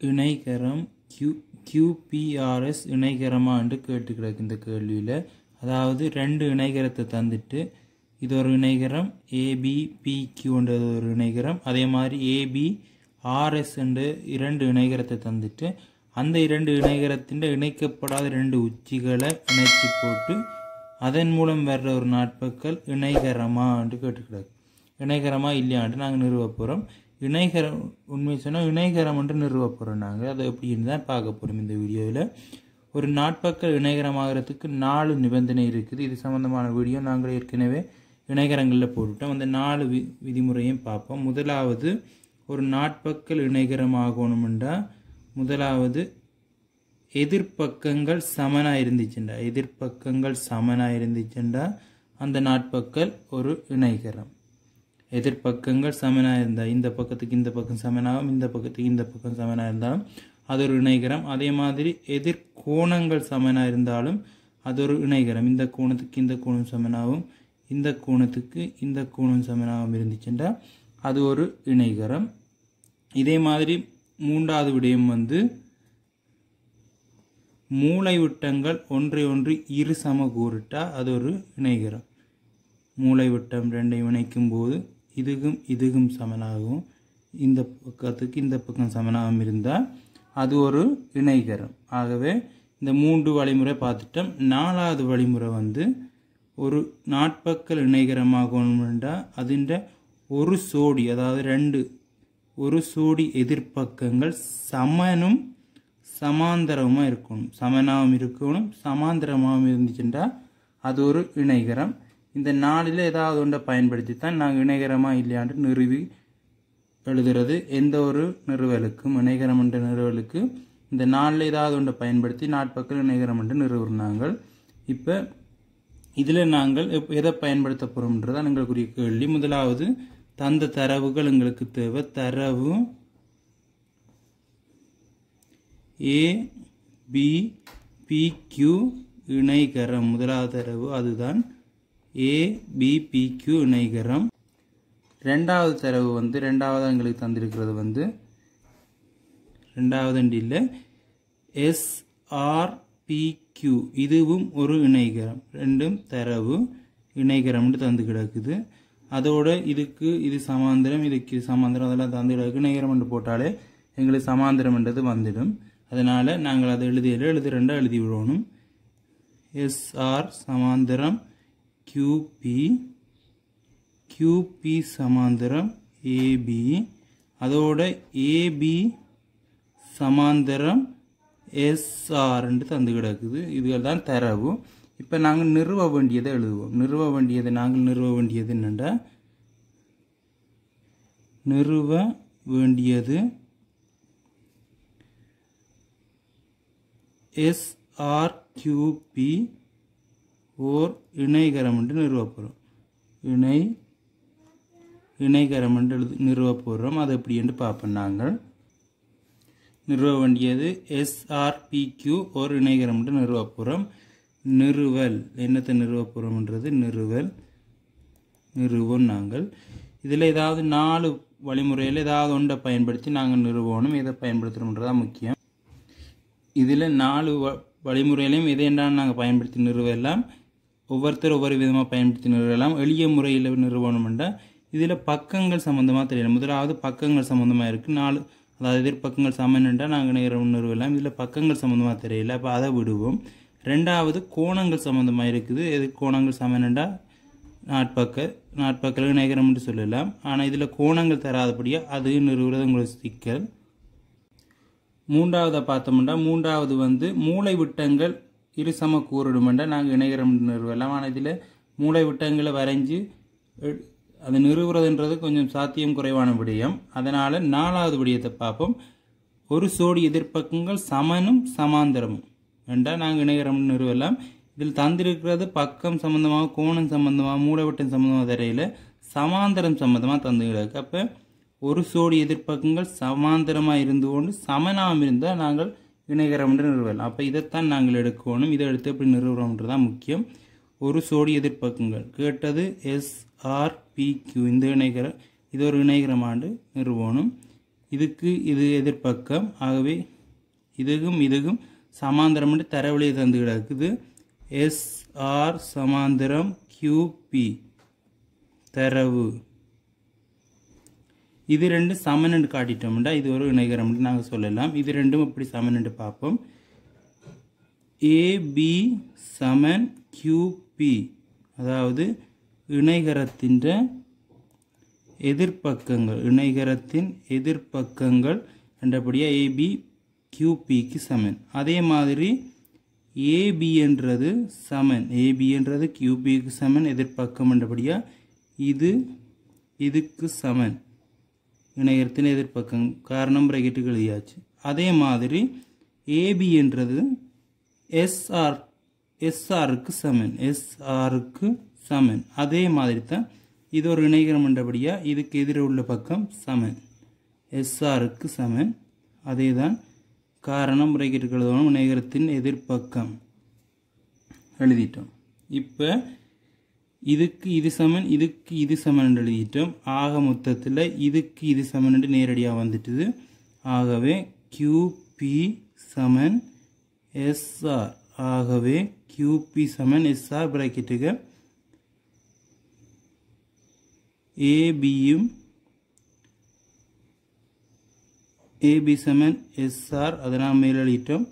இணைகரம் QPRS இணைகரமா என்று கேட்டு கிடக்கு இந்த கேள்வியில். அதாவது ரெண்டு இணைகரத்தை தந்துட்டு இது ஒரு இணைகரம் ABPQன்றது ஒரு இணைகரம், அதே மாதிரி ABRS என்று இரண்டு இணைகரத்தை தந்துட்டு அந்த இரண்டு இணைகரத்தின் இணைக்கப்படாத ரெண்டு உச்சிகளை இணைச்சி போட்டு அதன் மூலம் வர்ற ஒரு நாட்பக்கல் இணைகரமா என்று கேட்டு கிடக்கு. இணைகரமா இல்லையான்ட்டு நாங்கள் நிறுவ போகிறோம். இணைகரம் உண்மை சொன்னால் இணைகரம் என்று நிறுவ போகிறோம். நாங்கள் அதை எப்படின்னு தான் பார்க்க போகிறோம் இந்த வீடியோவில். ஒரு நாட்பக்கல் இணைகரமாகிறதுக்கு 4 நிபந்தனை இருக்குது. இது சம்பந்தமான வீடியோ நாங்கள் ஏற்கனவே இணைகரங்களில் போட்டுவிட்டோம். அந்த 4 விதிமுறையும் பார்ப்போம். முதலாவது, ஒரு நாட்பக்கல் இணைகரமாகணும்னா முதலாவது எதிர்பக்கங்கள் சமனாக இருந்துச்சுண்டா அந்த நாட்பக்கல் ஒரு இணைகரம். எதிர்பக்கங்கள் சமனாக இருந்தால் இந்த பக்கத்துக்கு இந்த பக்கம் சமனாகும், இந்த பக்கத்துக்கு இந்த பக்கம் சமனாக இருந்தாலும் அது ஒரு இணைகரம். அதே மாதிரி எதிர்கோணங்கள் சமனாக இருந்தாலும் அது ஒரு இணைகரம். இந்த கோணத்துக்கு இந்த கோணம் சமனாகும், இந்த கோணத்துக்கு இந்த கோணம் சமனாகவும் இருந்துச்சுண்டா அது ஒரு இணைகரம். இதே மாதிரி மூன்றாவது விடயம் மூளை விட்டங்கள் ஒன்றை ஒன்று இரு சமகூறிட்டா அது ஒரு இணைகரம். மூளை விட்டம் ரெண்டையும் இணைக்கும் போது இதுக்கும் சமனாகவும் இந்த பக்கத்துக்கு இந்த பக்கம் சமனாகவும் இருந்தால் அது ஒரு இணைகரம். ஆகவே இந்த 3 வழிமுறை பார்த்துட்டோம். 4வது வழிமுறை ஒரு நாட்பக்கல் இணைகரமாகணும்னா அதிண்ட ஒரு சோடி, அதாவது ஒரு சோடி எதிர்பக்கங்கள் சமனும் சமாந்தரமாக இருக்கணும். சமனாகவும் இருக்கணும், சமாந்தரமாகவும் இருந்துச்சுன்னா அது ஒரு இணைகரம். இந்த 4ல் ஏதாவது ஒன்றை பயன்படுத்தி தான் நாங்கள் இணைகரமாக இல்லையாண்டு நிறுவி எழுதுறது. எந்த ஒரு நிறுவலுக்கும் இணைகரம் என்ற நிறுவலுக்கு இந்த 4ல் ஏதாவது ஒன்றை பயன்படுத்தி நாட்பக்கல் இணைகரம் என்று நிறுவினாங்க. இப்போ இதில் நாங்கள் எதை பயன்படுத்த போகிறோம்ன்றதான் எங்களுக்குரிய கேள்வி. முதலாவது, தந்த தரவுகள் எங்களுக்கு தேவை. தரவு ABPQ இணைகரம். முதலாவது தரவு அதுதான் ABPQ இணைகரம். ரெண்டாவது தரவு ரெண்டாவது எங்களுக்கு தந்திருக்கிறது ரெண்டாவது இல்லை SRPQ. இதுவும் ஒரு இணைகரம். ரெண்டும் தரவு இணைகரம் தந்து கிடக்குது. அதோட இதுக்கு இது சமாந்திரம், இதுக்கு இது சமாந்திரம், அதெல்லாம் தந்து கிடக்கு. இணைகரம் என்று போட்டாலே எங்களுக்கு சமாந்திரம் என்றது வந்துடும். அதனால் நாங்கள் அதை எழுதி விடணும். SR சமாந்திரம் QP சமாந்திரம் AB, அதோட AB சமாந்திரம் SR என்று தந்து கிடக்குது. இதுகள் தான் தரவு. இப்போ நாங்கள் நிறுவ வேண்டியதை எழுதுவோம். நிறுவ வேண்டியது என்னென்னா SRQP ஓர் இணைகரம் என்று நிறுவ போகிறோம். இணைகரம் என்று நிறுவ போகிறோம். அது எப்படி என்று பார்ப்போம். நாங்கள் நிறுவ வேண்டியது SRPQ ஒரு இணைகரம் என்று நிறுவ போகிறோம். நிறுவல் என்னத்தை நிறுவ போகிறோம்ன்றது நிறுவோம். நாங்கள் இதில் ஏதாவது 4 வழிமுறையில் ஏதாவது ஒன்றை பயன்படுத்தி நாங்கள் நிறுவணும். எதை பயன்படுத்துகிறோம்ன்றதான் முக்கியம். இதில் 4 வழிமுறையிலையும் எதை என்றாலும் நாங்கள் பயன்படுத்தி நிறுவலாம். ஒவ்வொருத்தர் ஒவ்வொரு விதமாக பயன்படுத்தி நிறுவலாம். எளிய முறையில் நிறுவனம்ன்றா இதில் பக்கங்கள் சம்மந்தமாக தெரியல. முதலாவது பக்கங்கள் சம்மந்தமாக இருக்குது. 4 அதாவது எதிர்பக்கங்கள் சமன்ன்றா நாங்கள் நிறுவலாம். இதில் பக்கங்கள் சம்மந்தமாக தெரியல, அப்போ அதை விடுவோம். ரெண்டாவது கோணங்கள் சம்மந்தமாக இருக்குது. கோணங்கள் சமன்ன்றா நாட்பக்கல் இணைகரம் என்று சொல்லலாம். ஆனால் இதில் கோணங்கள் தராதபடியாக அது நிறுவுறது உங்களுக்கு சிக்கல். மூன்றாவதை பார்த்தோம்னா மூன்றாவது மூளை விட்டங்கள் இரு சம கூறிடுமெண்டா நாங்கள் இணைகரம் நிறுவலாம். ஆனால் இதில் மூளை விட்டங்களை வரைஞ்சி அது நிறுவுறதுன்றது கொஞ்சம் சாத்தியம் குறைவான விடயம். அதனால் 4வது விடயத்தை பார்ப்போம். ஒரு சோடி எதிர்பக்கங்கள் சமனும் சமாந்தரமும் என்றால் நாங்கள் இணைகரம் நிறுவலாம். இதில் தந்திருக்கிறது பக்கம் சம்பந்தமாக, கோணம் சம்பந்தமாக, மூளைவிட்டம் சம்பந்தமாக தரையில் சமாந்தரம் சம்பந்தமாக தந்துகிறாங்க. அப்போ ஒரு சோடி எதிர்பக்கங்கள் சமாந்தரமாக இருந்து கொண்டு சமனாக இருந்தால் நாங்கள் இணைகரம் என்று நிறுவலாம். அப்போ இதைத்தான் நாங்கள் எடுக்கணும். இதை எடுத்து எப்படி நிறுவுறோம்ன்றதான் முக்கியம். ஒரு சோடி எதிர்பக்கங்கள் கேட்டது SRPQ. இந்த இணைகரம் இது ஒரு இணைகரமாண்டு நிறுவனம். இதுக்கு இது எதிர்பக்கம். ஆகவே இதுக்கும் சமாந்தரம் என்று தரவழியை தந்து கிடக்குது. SR சமாந்தரம் QP தரவு. இது ரெண்டு சமன் என்று காட்டிட்டோம்டா இது ஒரு இணைகரம் என்று நாங்கள் சொல்லலாம். இது ரெண்டும் எப்படி சமன் என்று பார்ப்போம். AB சமன் QP, அதாவது இணைகரத்தின் எதிர்பக்கங்கள், இணைகரத்தின் எதிர்பக்கங்கள் என்றபடியாக AB QPக்கு சமன். அதே மாதிரி AB என்றது சமன், AB என்றது QPக்கு சமன் எதிர்பக்கம் என்றபடியாக இதுக்கு சமன், இணைகரத்தின் எதிர்பக்கம். காரணம் பிராக்கெட்டுக்கு எழுதியாச்சு. அதே மாதிரி AB என்றது SRக்கு சமன், SRக்கு சமன். அதே மாதிரி தான் இது ஒரு இணைகரம் என்றபடியாக இதுக்கு எதிர உள்ள பக்கம் சமன், SRக்கு சமன். அதே தான் காரணம் பிராக்கெட்டுக்கு எழுதணும், இணைகரத்தின் எதிர்பக்கம் எழுதிட்டோம். இப்போ இதுக்கு இது சமன், இதுக்கு இது சமன் என்று எழுதிட்டோம். ஆக மொத்தத்தில் இதுக்கு இது சமன் என்று நேரடியாக வந்துட்டுது. ஆகவே QP சமன் SR. ஆகவே QP சமன் SR பிராக்கெட்டுக்கு ABயும் AB சமன் SR, அதை நாம் மேல் எழுதிட்டோம்.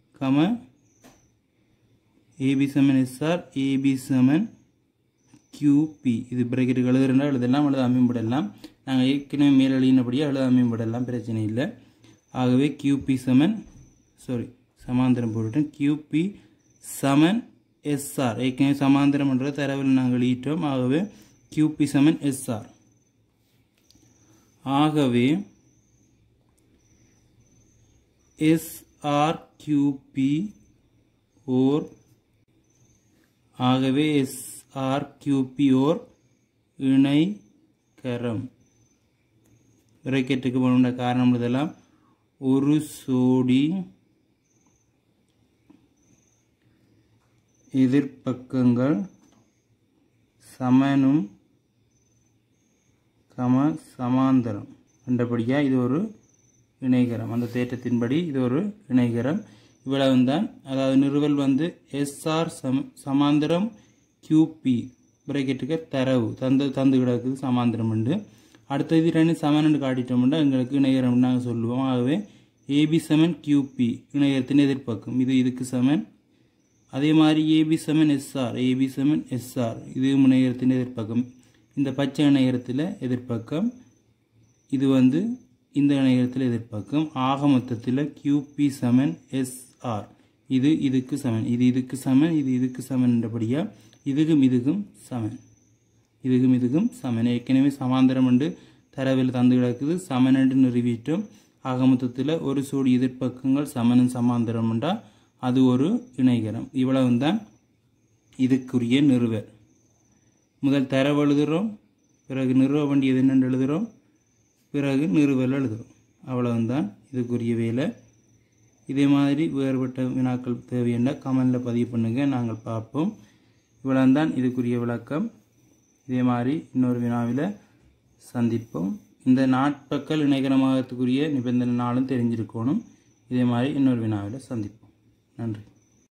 AB சமன் SR, AB சமன் QP. இது பிராக்கெட்டுக்கு எழுதுறா எழுதலாம், எழுதாமையும் விடலாம். நாங்கள் ஏற்கனவே மேல் எழுதினபடியாக எழுதாமையும் விடலாம், பிரச்சனை இல்லை. ஆகவே QP சமன் சமாந்தரம் போட்டுட்டோம். QP சமன் SR. ஏற்கனவே சமாந்தரம் என்ற தரவில் நாங்கள் எழுதிட்டோம். ஆகவே QP சமன் SR. ஆகவே SRQP ஓர் இணைகரம். பிராக்கெட்டுக்கு போன காரணம் இதெல்லாம் ஒரு சோடி எதிர்பக்கங்கள் சமனும் சமாந்தரம் என்றபடியாக இது ஒரு இணைகரம். அந்த தேற்றத்தின்படி இது ஒரு இணைகரம். இவ்வளவு தான். அதாவது நிறுவல் SR சமாந்தரம் QP பிராக்கெட்டுக்கு தரவு தந்து கிடக்குது சமாந்தரம் உண்டு. அடுத்த இது ரெண்டு சமன் என்று காட்டிட்டோம்னா எங்களுக்கு இணைகரம் நாங்கள் சொல்லுவோம். ஆகவே AB சமன் QP இணைகரத்தின் எதிர்பக்கம், இது இதுக்கு சமன். அதே மாதிரி AB சமன் SR, AB சமன் SR இது இணைகரத்தின் எதிர்பக்கம். இந்த பச்சை இணைகரத்தில் எதிர்பக்கம், இது இந்த இணைகரத்தில் எதிர்பக்கம். ஆக மொத்தத்தில் QP சமன் SR. இது இதுக்கு சமன், இது இதுக்கு சமன், இது இதுக்கு சமன் என்றபடியாக இதுக்கும் சமன், இதுக்கும் சமன். ஏற்கனவே சமாந்தரம் என்று தரவில் தந்து கிடக்குது, சமன் என்று நிறுவிட்டோம். ஆக மொத்தத்தில் ஒரு சோடி எதிர்பக்கங்கள் சமனும் சமாந்தரம் என்றால் அது ஒரு இணைகரம். இவ்வளவு தான் இதுக்குரிய நிறுவல். முதல் தரவு எழுதுகிறோம், பிறகு நிறுவ வேண்டியது என்னென்று எழுதுகிறோம், பிறகு நிறுவல் எழுதுகிறோம். அவ்வளவுதான் இதுக்குரிய வேலை. இதே மாதிரி வேறுபட்ட வினாக்கள் தேவையான கமெண்டில் பதிவு பண்ணுங்கள், நாங்கள் பார்ப்போம். இவ்வளவுதான் இதுக்குரிய விளக்கம். இதே மாதிரி இன்னொரு வினாவில் சந்திப்போம். இந்த நாட்பக்கல் இணைகரமாகத்துக்குரிய நிபந்தனை நாளும் தெரிஞ்சிருக்கணும். இதே மாதிரி இன்னொரு வினாவில் சந்திப்போம். நன்றி.